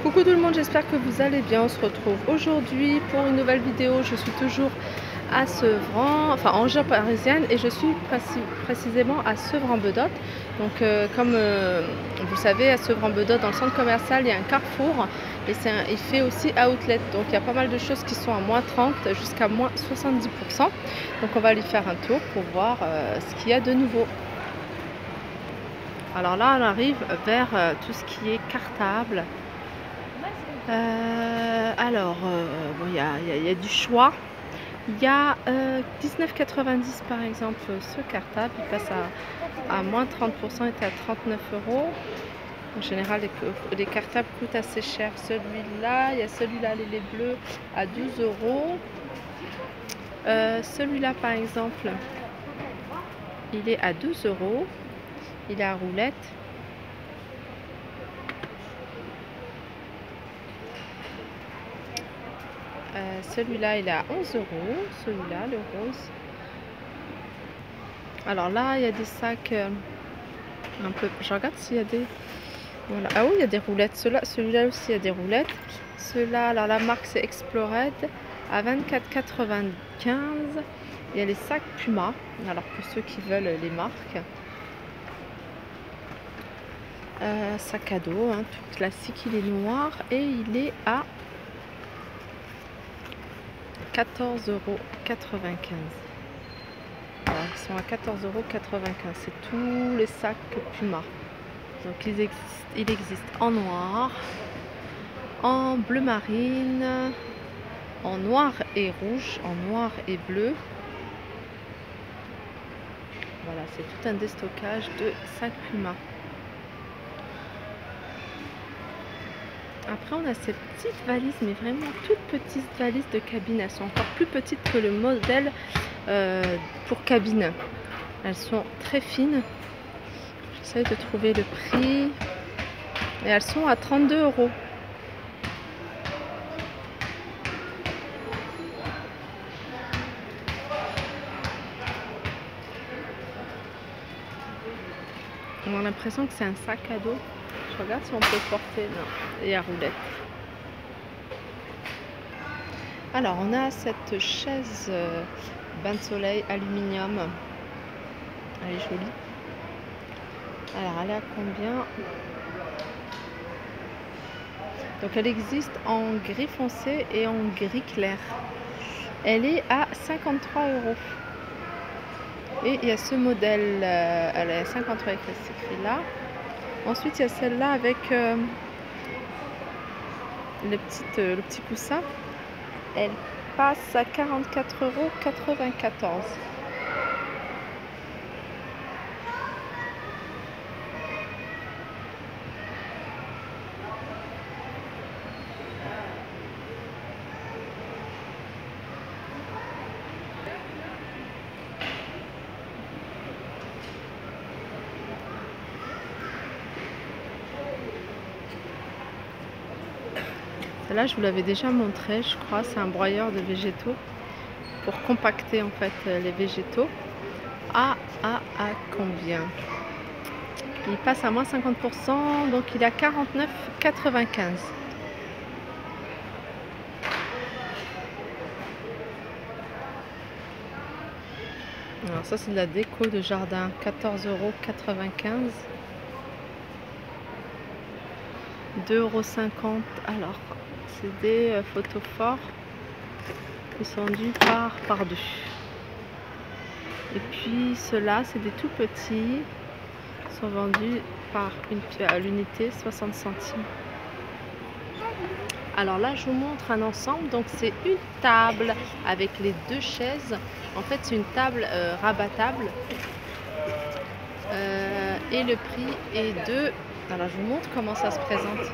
Coucou tout le monde, j'espère que vous allez bien. On se retrouve aujourd'hui pour une nouvelle vidéo. Je suis toujours à Sevran, enfin en région parisienne, et je suis précisément à Sevran-Bedotte. Donc vous le savez, à Sevran-Bedotte, dans le centre commercial, il y a un carrefour et il fait aussi outlet. Donc il y a pas mal de choses qui sont à moins 30 jusqu'à moins 70%. Donc on va aller faire un tour pour voir ce qu'il y a de nouveau. Alors là, on arrive vers tout ce qui est cartable. Bon, il y a du choix. Il y a 19,90 par exemple ce cartable, il passe à moins 30%, est à 39 €. En général, les cartables coûtent assez cher. Celui-là, il y a celui-là, les bleus, à 12 €. Celui-là par exemple, il est à 12 €. Il est à roulette. Celui-là, il est à 11 €. Celui-là, le rose. Alors là, il y a des sacs un peu. Je regarde s'il y a des. Voilà. Ah oui, il y a des roulettes. Celui-là aussi, il y a des roulettes. Ceux-là, alors la marque c'est Explored à 24,95 €. Il y a les sacs Puma. Alors pour ceux qui veulent les marques. Sac à dos, hein, tout classique. Il est noir et il est à 14,95 €. Alors, ils sont à 14,95 €. C'est tous les sacs Puma. Donc il existe en noir, en bleu marine, en noir et rouge, en noir et bleu. Voilà, c'est tout un déstockage de sacs Puma. Après, on a ces petites valises, mais vraiment toutes petites valises de cabine. Elles sont encore plus petites que le modèle pour cabine. Elles sont très fines. J'essaie de trouver le prix. Et elles sont à 32 €. On a l'impression que c'est un sac à dos. Je regarde si on peut le porter. Non, et à roulette. Alors, on a cette chaise bain de soleil aluminium. Elle est jolie. Alors, elle est à combien? Donc, elle existe en gris foncé et en gris clair. Elle est à 53 €. Et il y a ce modèle, elle est à 53 avec cet écrit-là. Ensuite, il y a celle-là avec le petit coussin. Elle passe à 44,94 €. Là, je vous l'avais déjà montré, je crois. C'est un broyeur de végétaux pour compacter en fait les végétaux. À combien? Il passe à moins 50%, donc il est à 49,95 €. Alors ça, c'est de la déco de jardin, 14,95 €. 2,50 €. Alors, c'est des photophores qui sont dus par deux. Et puis ceux-là, c'est des tout petits, sont vendus par l'unité 60 centimes. Alors là, je vous montre un ensemble. Donc c'est une table avec les deux chaises. En fait, c'est une table rabattable. Et le prix est de... Alors je vous montre comment ça se présente.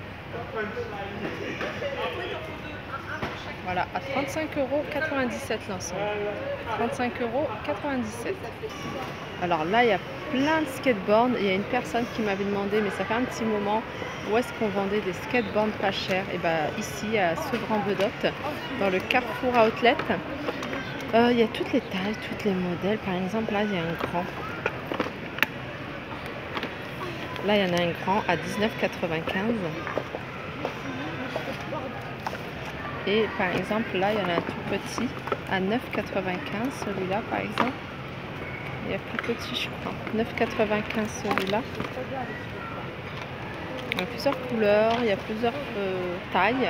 Voilà, à 35,97 € l'ensemble. 35,97 €. Alors là, il y a plein de skateboards. Il y a une personne qui m'avait demandé, mais ça fait un petit moment, où est-ce qu'on vendait des skateboards pas chers. Et bien ici, à Sevran-Bedotte, dans le Carrefour Outlet. Il y a toutes les tailles, tous les modèles. Par exemple, là, il y a un grand. Là, il y en a un grand à 19,95 €. Et par exemple, là, il y en a un tout petit à 9,95 celui-là, par exemple. Il y a plus petit, je crois. 9,95 celui-là. Il y a plusieurs couleurs, il y a plusieurs tailles.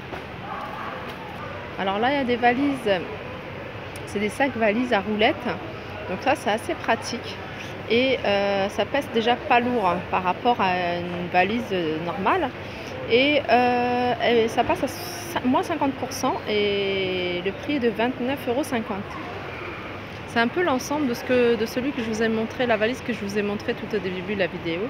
Alors là, il y a des valises. C'est des sacs valises à roulettes. Donc ça, c'est assez pratique. Et ça pèse déjà pas lourd hein, par rapport à une valise normale. Et ça passe à moins 50% et le prix est de 29,50 €. C'est un peu l'ensemble de celui que je vous ai montré, la valise que je vous ai montré tout au début de la vidéo.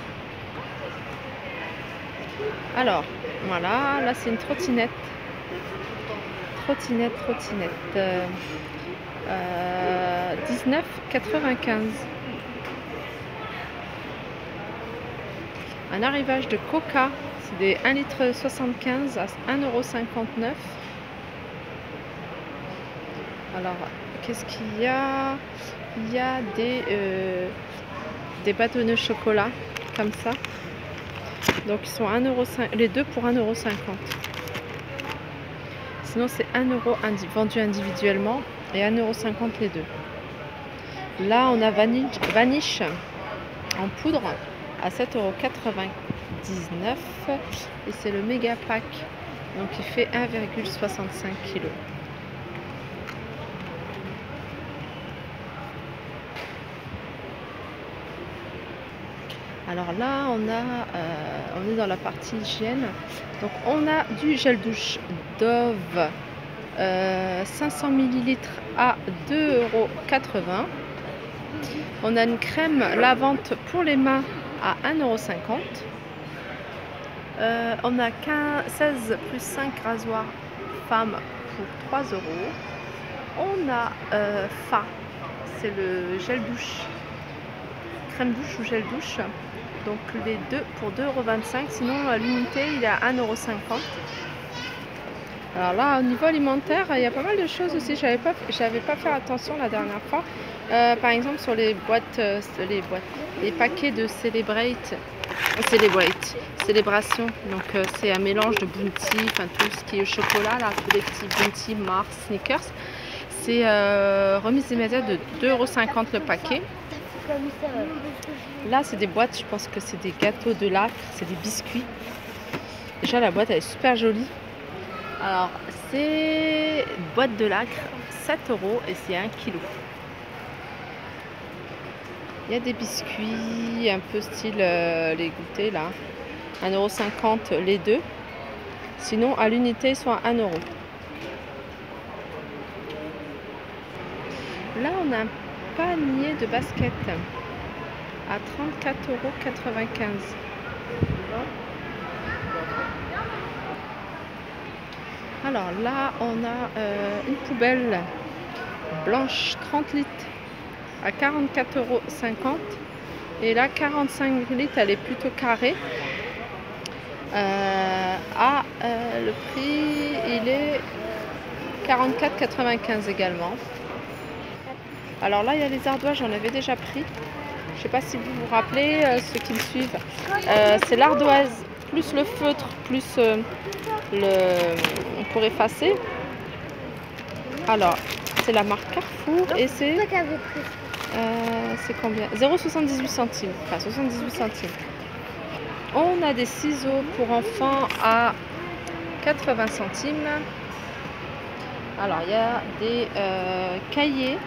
Alors, voilà, là c'est une trottinette. Trottinette. 19,95 €. Un arrivage de Coca, c'est des 1,75 litre à 1,59 €. Alors, qu'est-ce qu'il y a? Il y a des bâtonnets au chocolat, comme ça. Donc, ils sont 1,5 €, les deux pour 1,50 €. Sinon, c'est 1 € vendu individuellement et 1,50 € les deux. Là, on a Vanish en poudre à 7,99 € et c'est le méga pack. Donc, il fait 1,65 kg. Alors là, on est dans la partie hygiène. Donc, on a du gel douche Dove 500 ml à 2,80 €. On a une crème lavante pour les mains à 1,50 €. On a 16 plus 5 rasoirs femmes pour 3 €. On a Fa, c'est le gel douche, crème douche ou gel douche. Donc les deux pour 2,25 €. Sinon à l'unité il est à 1,50 €. Alors là, au niveau alimentaire, il y a pas mal de choses aussi. J'avais pas fait attention la dernière fois. Par exemple, sur les paquets de Célébration. Donc c'est un mélange de Bounty, enfin tout ce qui est chocolat, là, tous les petits Bounty, Mars, Snickers. C'est remise immédiate de 2,50 € le paquet. Là, c'est des boîtes, je pense que c'est des gâteaux de lacre, c'est des biscuits. Déjà, la boîte, elle est super jolie. Alors, c'est boîte de lacre, 7 € et c'est 1 kg. Il y a des biscuits, un peu style les goûters là. 1,50 € les deux. Sinon, à l'unité, ils sont à 1 €. Là, on a un panier de baskets à 34,95 €. Alors là, on a une poubelle blanche 30 litres à 44,50 € et là 45 litres, elle est plutôt carrée. Le prix, il est 44,95 € également. Alors là, il y a les ardoises, j'en avais déjà pris. Je ne sais pas si vous vous rappelez, ceux qui me suivent. C'est l'ardoise plus le feutre plus pour effacer. Alors, c'est la marque Carrefour et c'est combien? 0,78 centimes. Enfin, 78 centimes. On a des ciseaux pour enfants à 80 centimes. Alors, il y a des cahiers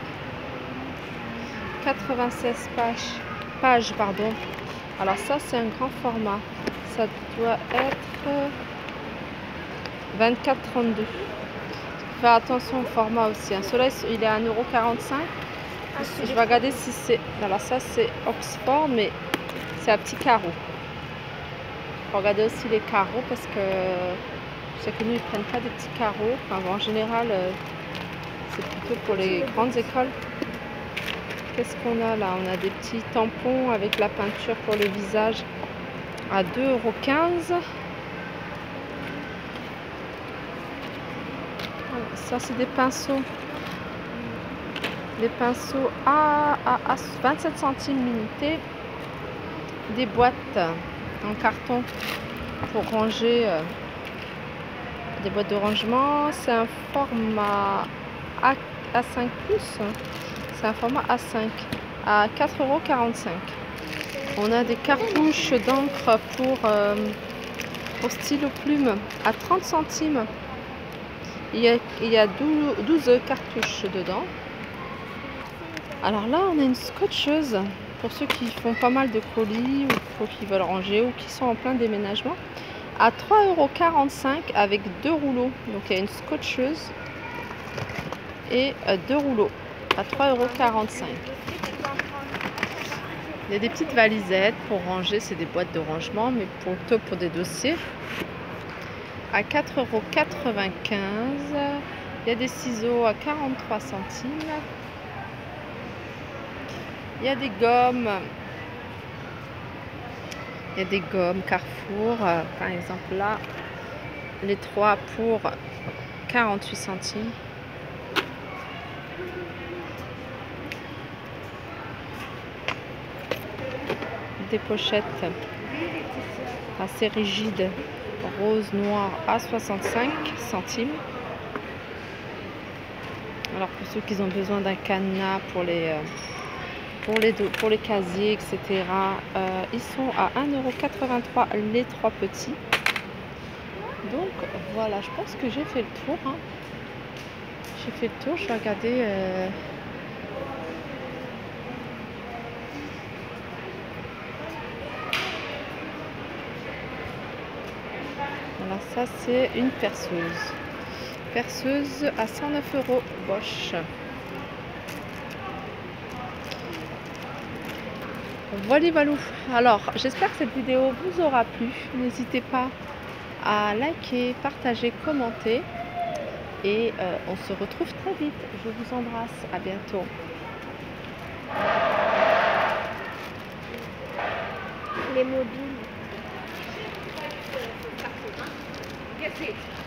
96 pages, pardon. Alors ça, c'est un grand format. Ça doit être 24,32 €. Faire attention au format aussi. Celui-là, il est à 1,45 €. Je vais regarder si c'est... Alors ça, c'est Oxford, mais c'est à petits carreaux. Il faut regarder aussi les carreaux parce que je sais que nous, ils ne prennent pas des petits carreaux. Enfin, bon, en général, c'est plutôt pour les grandes écoles. Qu'est-ce qu'on a là? On a des petits tampons avec la peinture pour le visage à 2,15 €. Ça, c'est des pinceaux. Des pinceaux à 27 centimes l'unité. Des boîtes en carton pour ranger Des boîtes de rangement, c'est un format A5 pouces. C'est un format A5 à 4,45 €. On a des cartouches d'encre pour stylo plume à 30 centimes. Il y a 12 cartouches dedans. Alors là, on a une scotcheuse pour ceux qui font pas mal de colis ou qui veulent ranger ou qui sont en plein déménagement. À 3,45 € avec 2 rouleaux. Donc il y a une scotcheuse et 2 rouleaux à 3,45 €. Il y a des petites valisettes pour ranger, c'est des boîtes de rangement, mais plutôt pour des dossiers. À 4,95 €. Il y a des ciseaux à 43 centimes. Il y a des gommes. Il y a des gommes Carrefour, par exemple là, les 3 pour 48 centimes. Des pochettes assez rigides, rose, noir à 65 centimes. Alors pour ceux qui ont besoin d'un cadenas pour les casiers, etc. Ils sont à 1,83 € les 3 petits. Donc voilà, je pense que j'ai fait le tour. Hein. J'ai fait le tour, je vais regarder. Voilà, ça c'est une perceuse. Perceuse à 109 € Bosch. Voilà, voilà. Alors, j'espère que cette vidéo vous aura plu. N'hésitez pas à liker, partager, commenter. Et on se retrouve très vite. Je vous embrasse. À bientôt. Les mobiles.